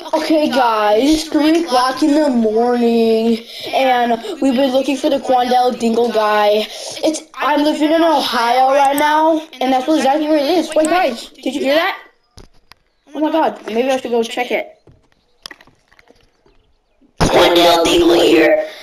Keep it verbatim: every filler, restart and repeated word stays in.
Okay guys, it's three o'clock in the morning, and we've been looking for the Quandale dingle guy. It's I'm living in Ohio right now, and that's exactly where it is. Wait guys, did you hear that? Oh my god, maybe I should go check it. Quandale dingle here.